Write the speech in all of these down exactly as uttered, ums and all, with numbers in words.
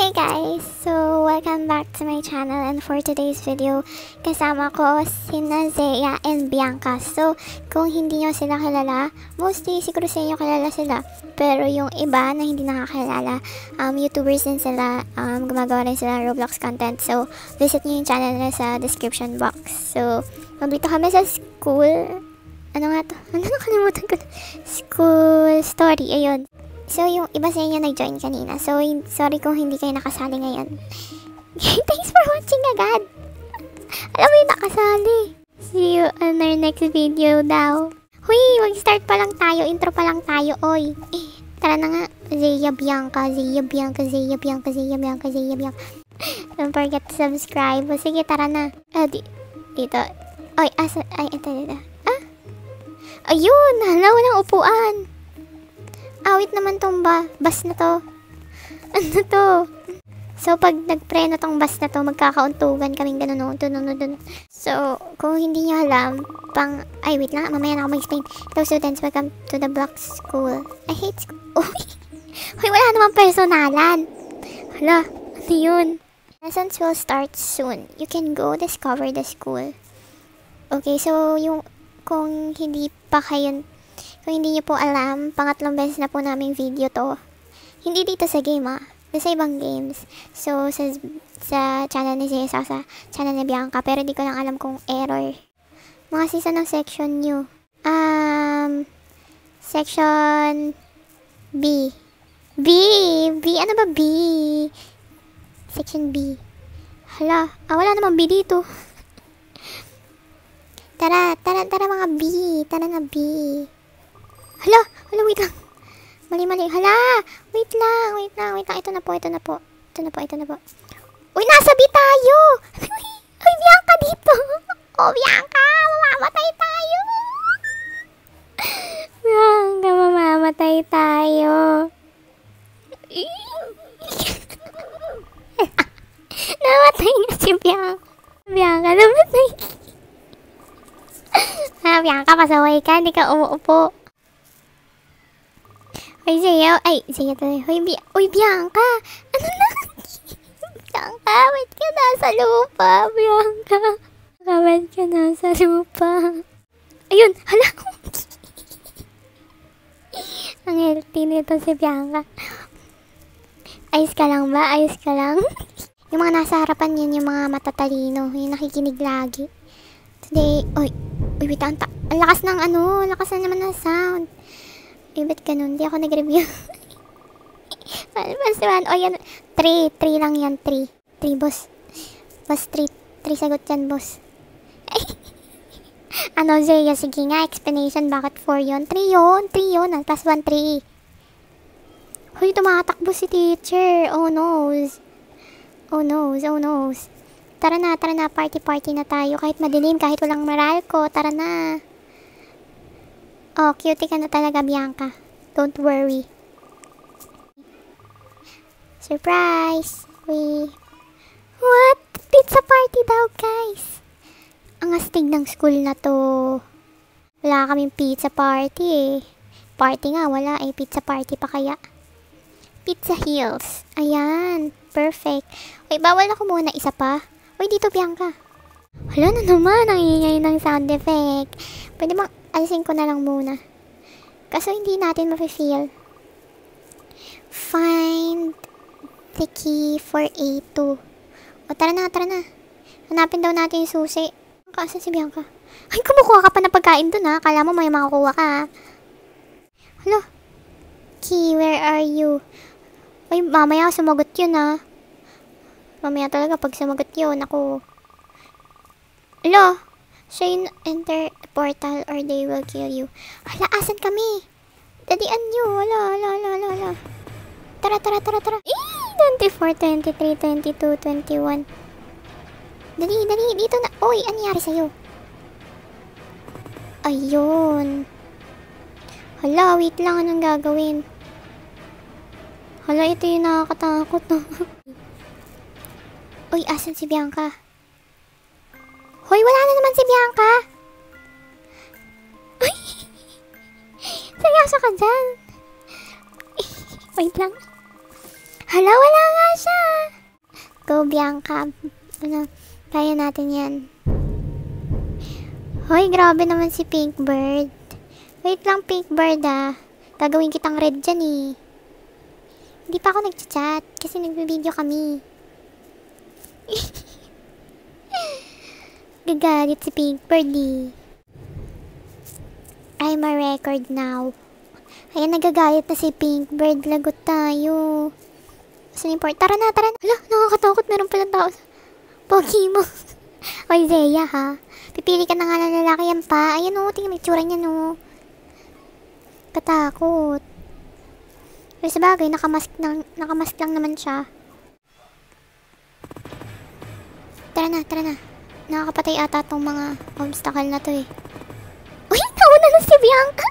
Hey guys! So, welcome back to my channel, and for today's video, kasama ko sina Zea and Bianca. So, kung hindi nyo sila kilala, mostly siguro sa inyo kilala sila. Pero yung iba na hindi nakakilala, um, YouTubers din sila, um, gumagawa rin sila Roblox content. So, visit nyo yung channel nila sa description box. So, nandito kami sa school. Ano nga to? Ano nakalimutan ko? School story, ayun. So, yung iba sa inyo nag-join kanina. So, sorry kung hindi kayo nakasali ngayon. Thanks for watching agad. Alam mo yung nakasali. See you on our next video daw. Huy, mag-start pa lang tayo. Intro pa lang tayo, oy. Eh, tara na nga. Zea Bianca, Zea Bianca, Zea Bianca, Zea Bianca, Zea Bianca. Don't forget to subscribe. O, sige, tara na. Ah, di, dito. Oy, asa, ay, ito, dito. Ah? Ayun, hala, walang upuan. Awit naman tong ba bus na to. Ano to? So, pag nag-pre na tong bus na to, magkakauntugan kaming ganun, ganun, ganun. So, kung hindi nyo alam, pang, ay, wait lang, mamaya na ako mag-explain. Hello students, welcome to the Block School. I hate school. Uy, uy, wala namang personalan. Hala, ano yun? Lessons will start soon. You can go discover the school. Okay, so, yung, kung hindi pa kayo, kung hindi nyo po alam, pangatlong beses na po naming video to. Hindi dito sa game ah. Sa ibang games. So, sa, sa channel ni Zea, sa channel ni Bianca. Pero di ko lang alam kung error. Mga season ng section nyo. Um, section B. B! B! Ano ba B? Section B. Hala, ah, wala namang B dito. Tara, tara, tara mga B. Tara na B. Hala! Hala, wait lang. Mali-mali. Hala! Wait lang, wait lang, wait lang. Ito na po, ito na po. Ito na po, ito na po. Uy, nasa B tayo! Uy, Bianca dito! Oh, Bianca! Mamamatay tayo! Bianca, mamamatay tayo. Namatay na si Bianca. Bianca, namatay. Ah, Bianca, pasaway ka. Hindi ka umuupo. Ay, Zea. Ay, Zea tayo. Uy, Bi Uy, Bianca. Ano na? Bianca, ba't ka nasa lupa? Bianca. Ba't ka nasa lupa? Ayun, hala. Ang healthy nito si Bianca. Ayos ka lang ba? Ayos ka lang? Yung mga nasa harapan yun, yung mga matatalino. Yung nakikinig lagi. Today, uy. Uy, wait, ang, ang lakas ng ano. Lakas na naman ng sound. Eh, ba't ganun? Di ako nag-review. Basta man. O, yan. three. three lang yan. three. three, boss. Boss, three. three sagot yan, boss. Ano, Zea? Sige nga, explanation. Bakit four yun? three yun. three yun. Plus one, three. Huy, tumatakbo si teacher. Oh, noes. Oh, noes. Oh, noes. Tara na, tara na. Party-party na tayo. Kahit madilim, kahit walang Meralco. Tara na. Oh, cutie ka na talaga, Bianca. Don't worry. Surprise! We... What? Pizza party daw, guys! Ang astig ng school na to. Wala kaming pizza party eh. Party nga, wala eh. Pizza party pa kaya. Pizza Hills. Ayan. Perfect. Uy, bawal ako muna. Isa pa. Uy, dito, Bianca. Hala na naman. Ang ingay ng sound effect. Pwede bang alisin ko na lang muna. Kaso hindi natin mafe-feel. Find the key for A two. O, tara na, tara na. Hanapin daw natin yung susi. Kasan si Bianca? Ay, kumukuha ka pa ng pagkain dun ha. Kala mo may makakuha ka ha. Hala. Key, where are you? Ay, mamaya sumagot yun ha. Mamaya talaga pag sumagot yun, ako. Hala. Shane, enter the portal or they will kill you. Hala, asan kami? Dadian nyo. Hala, hala, hala, hala, hala. Tara, tara, tara, tara. Eh, twenty-four, twenty-three, twenty-two, twenty-one. Dali, dali. Dito na. Uy, ano nangyari sa'yo? Ayun. Hala, wait lang. Anong gagawin? Hala, ito yung nakakatakot. No? Uy, asan si Bianca? Hoy, wala na naman si Bianca. Ay, seryoso ka dyan. Wait lang. Hala, wala nga siya. Go, Bianca. Ano, kaya natin yan. Hoy, grabe naman si Pink Bird. Wait lang, Pink Bird ah. Gagawin kitang red dyan eh. Hindi pa ako nag-chat kasi nagbe-video kami. Gagalit si Pink Bird eh. I'm a record now. Ayan, nagagalit na si Pink Bird. Lagot tayo. Saan yung port? Tara na, tara na. Hala, nakakatakot. Meron palang tao sa pogi mo. Oy, Zeya ha. Pipili ka na nga ng lalaki yan pa. Ayan o, tingnan yung tsura niya no. Katakot. Pero sa bagay, nakamask lang, nakamask lang naman siya. Tara na, tara na. Nakakapatay ata tong mga obstacle na to eh. Uy, nauna na si Bianca.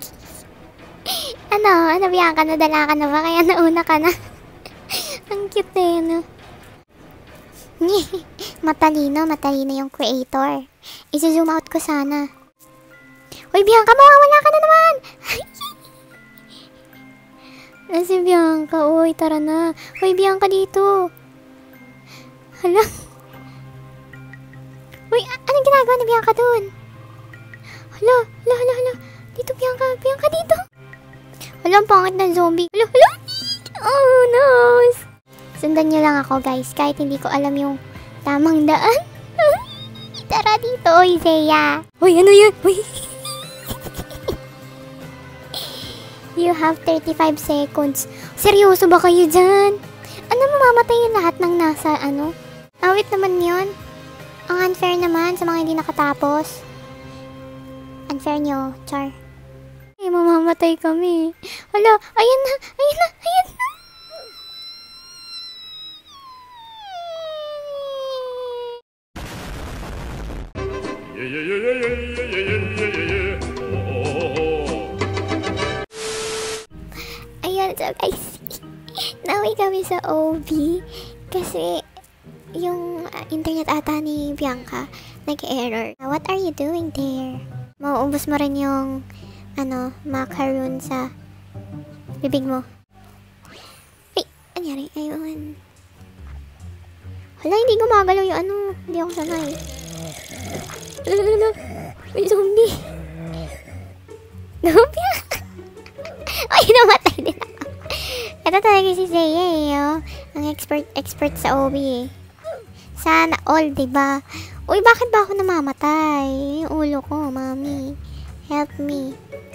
Ano, ano Bianca, nadala ka na ba? Kaya nauna ka na. Ang cute eh, no? Matalino, matalino yung creator. Isi-zoom out ko sana. Uy, Bianca, mawawala ka na naman! Na si Bianca, uy, tara na. Uy, Bianca, dito. Hala. Uy, anong ginagawa ni Bianca dun? Hala, hala, hala, hala. Dito, Bianca, Bianca, dito. Hala, ang pangit ng zombie. Hala, hala. Oh, no. Sundan niyo lang ako, guys, kahit hindi ko alam yung tamang daan. Tara dito, oy, Zeya. Uy, ano yun? Uy. You have thirty-five seconds. Seryoso ba kayo dyan? Ano, mamamatay yung lahat ng nasa, ano? Awit naman yun. Ang unfair naman sa mga hindi nakatapos. Unfair nyo, char. Ay, mamamatay kami. Hala, ayan na, ayan na, ayan na. Yeah, yeah, yeah, yeah, yeah, yeah, yeah, yeah, yeah. Oh, oh, oh. Ayun, so guys, naway kami sa O B kasi yung uh, internet ata ni Bianca nag-error. What are you doing there? Mauubos mo rin yung ano, macaroon sa bibig mo. Ay, anyari? Ayun. Hala, hindi gumagalaw yung ano. Hindi ako sanay. Lalo, may zombie. Zombie? Ay, namatay din ako. Ito talaga si Zeya eh, oh. Ang expert, expert sa O B eh. Sana all, diba? Uy, bakit ba ako namamatay? Yung ulo ko, mami. Help me.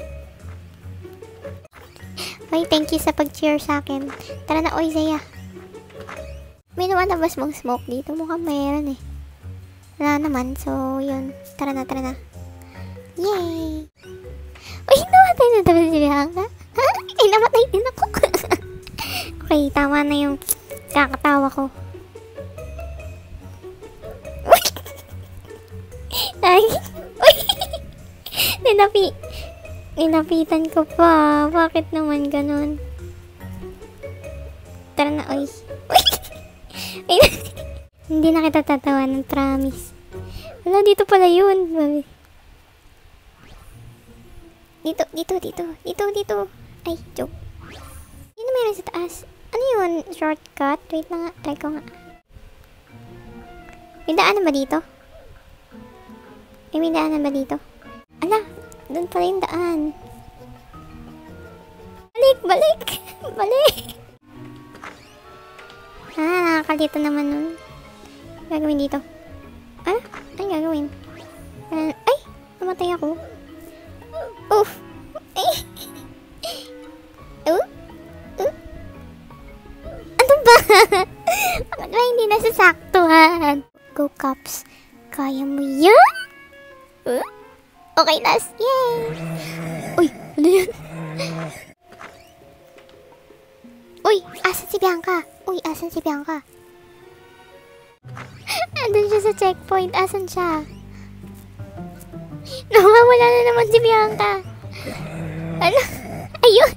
Uy, thank you sa pag-cheer sa akin. Tara na, oy, Zeya. May naman-labas mong smoke dito. Mukhang mayroon eh. Wala naman. So, yun. Tara na, tara na. Yay! Uy, namatay na dapat si Bianca. Ha? Ay, namatay din ako. Okay, tama na yung kakatawa ko. Uy! Ay! Uy! Ninapi... Ninapitan ko pa. Bakit naman ganun? Tara na, oy. Uy! Ay, hindi na kita tatawanan, promise. Wala, dito pala yun. Dito, dito, dito. Dito, dito. Ay, joke. Yun na meron sa taas. Ano yun? Shortcut? Wait lang nga. Try ko nga. May daanan ba dito? Ay, may daanan ba dito? Ala, doon pala yung daan. Balik, balik. Balik. Ah, nakakalito naman nun. Gagawin dito. Ah? Ano gagawin? Uh, ay! Namatay ako. Oof! Ay! Oh? Oh? Ano ba? Bakit ba hindi nasasaktuhan? Go, Cups. Kaya mo yan? Uh? Okay, nas. Yay! Uy! Ano yan? Uy! Asan si Bianca? Uy! Asan si Bianca? Andun siya sa checkpoint. Asan siya? Nawawala na naman si Bianca. Ano? Ayun!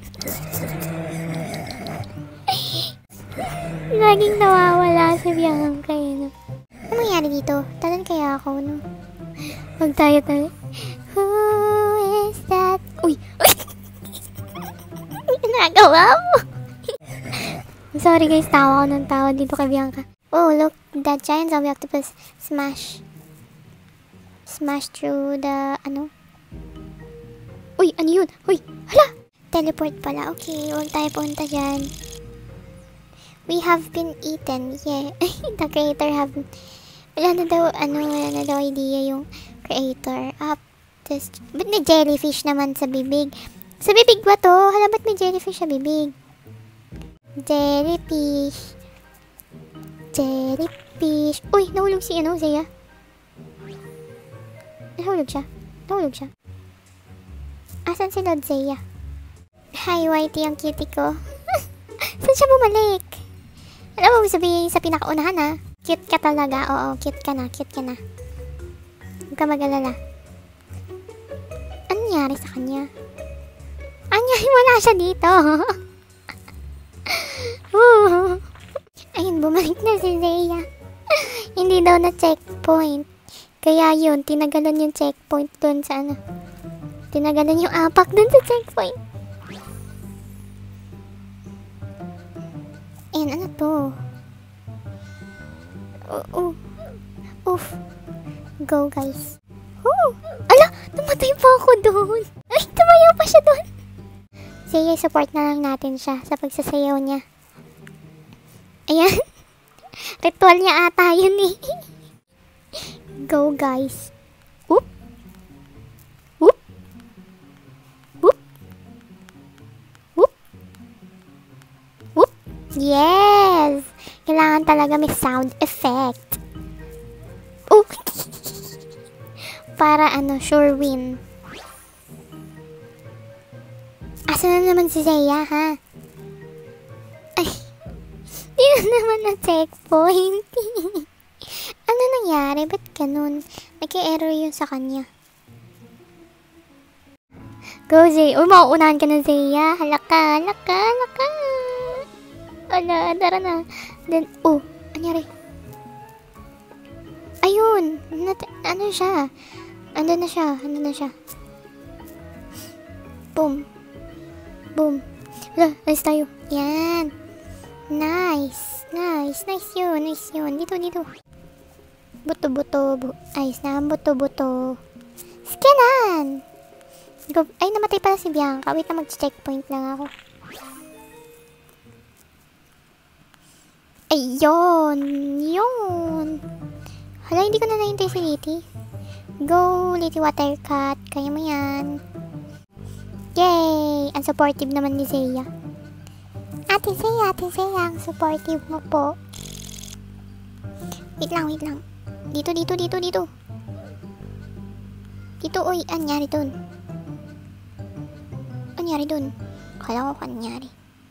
Laging nawawala si Bianca. Eh, no? Ano mangyari dito? Talan kaya ako, no? Huwag tayo tayo. Who is that? Uy! Uy! Nagawa mo! Sorry guys, tawa ko ng tawa dito kay Bianca. Oh, look, that giant zombie octopus smash. Smash through the, ano? Uy, ano yun? Uy, hala! Teleport pala. Okay, huwag tayo punta dyan. We have been eaten. Yeah. The creator have... Wala na daw, ano, wala na daw idea yung creator. Up. This, ba't may jellyfish naman sa bibig? Sa bibig ba to? Hala, ba't may jellyfish sa bibig? Jellyfish. Jellyfish. Uy, nahulog si, ano, Zaya. Nahulog siya. Nahulog siya. Asan si Lord Zaya? Hi, Whitey, ang cutie ko. Saan siya bumalik? Alam mo, sabihin sa pinakaunahan, ha? Cute ka talaga. Oo, cute ka na. Cute ka na. Huwag ka mag-alala. Ano nangyari sa kanya? Anya, wala siya dito. Ayun, bumalik na si Zaya. Hindi daw na checkpoint. Kaya yun, tinagalan yung checkpoint dun sa ano. Tinagalan yung apak dun sa checkpoint. Ayun, ano to? Oh, oh. Oof. Go, guys. Oh! Ala! Namatay pa ako doon. Ay, tumayo pa siya doon. Sige, support na lang natin siya sa pagsasayaw niya. Ayan. Ritual niya ata yun eh. Go, guys. Whoop. Whoop. Whoop. Whoop. Whoop. Yes! Kailangan talaga may sound effect. Oh! Para ano, sure win. Asa na naman si Zaya, ha? Ay, di na naman na checkpoint. Ano nangyari? Ba't ganun? Nag-error yun sa kanya. Go, Zaya. Uy, mauunahan ka na, Zaya. Halaka, halaka, halaka. Ala, tara na. Then, oh, anyari? Ayun. Nat ano siya? Ano na siya? Ano na siya? Boom. Boom. Wala, nice tayo. Yan. Nice. Nice. Nice yun. Nice yun. Dito, dito. Buto-buto. Bu Ayos na. Buto-buto. Scanan! Ay, namatay pala si Bianca. Wait na, mag-checkpoint lang ako. Ayun. Yun. Hala, hindi ko na nahintay si Litty. Go, Litty Watercat. Kaya mo yan. Yay! Ang supportive naman ni Zaya. Ate Zaya, Ate Zaya, ang supportive mo po. Wait lang, wait lang. Dito, dito, dito, dito. Dito, uy, anyari dun? Anyari dun? Kala ko kanyari.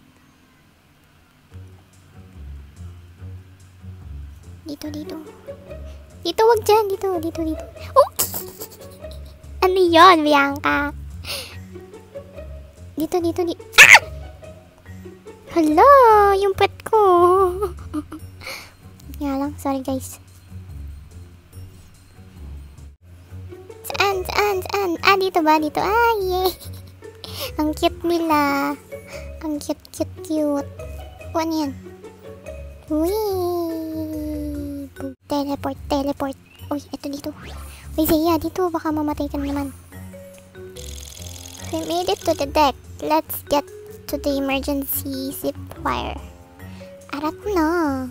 Dito, dito. Dito, wag dyan. Dito, dito, dito. Oh! Ano yun, Bianca? Dito, dito, dito. Ah! Hala, yung pet ko. Nga lang, sorry guys. Saan, saan, saan? Ah, dito ba? Dito. Ah, yay. Ang cute nila. Ang cute, cute, cute. O, ano yan? Wee. Teleport, teleport. Uy, eto dito. Uy, Zaya, dito. Baka mamatay ka naman. We made it to the deck. Let's get to the emergency zip wire. Arat na.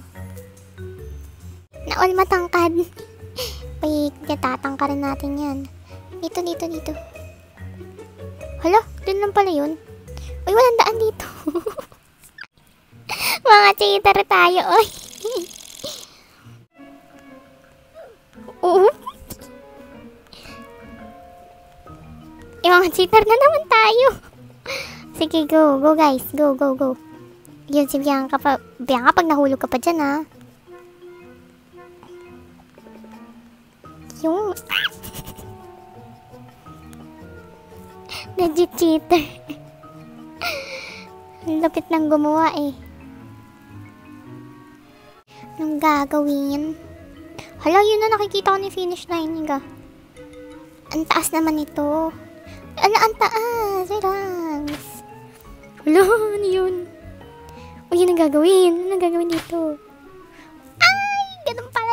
Naol matangkad. Uy, tatangkarin natin yan. Dito, dito, dito. Hala, dun lang pala yun. Uy, walang daan dito. Mga cheater tayo, uy. Oo. Eh, mga cheater na naman tayo. Sige, go. Go, guys. Go, go, go. Yun, si Bianca pa. Bianca, pag nahulog ka pa dyan, ha. Yung... Legit cheater. Ang lapit nang gumawa, eh. Anong gagawin? Hala, yun na nakikita ko ni finish line niya. Ang taas naman ito. Ala, ang taas. Relax. Hala, ano yun? O, yun ang gagawin. Ano ang gagawin dito? Ah!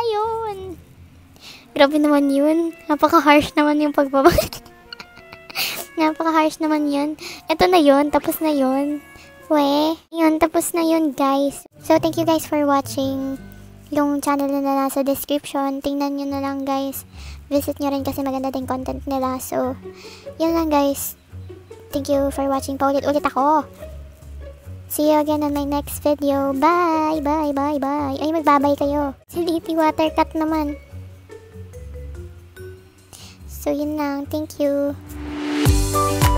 yun. Grabe naman yun. Napaka-harsh naman yung pagbaba. Napaka-harsh naman yun. Ito na yun. Tapos na yun. We. Yun. Tapos na yun, guys. So, thank you guys for watching. Yung channel na nasa description. Tingnan nyo na lang, guys. Visit nyo rin kasi maganda din content nila. So, yun lang, guys. Thank you for watching. Paulit-ulit ako. See you again on my next video. Bye! Bye! Bye! Bye! Ay, magbabay kayo. Si Litty Watercat naman. So, yun lang. Thank you.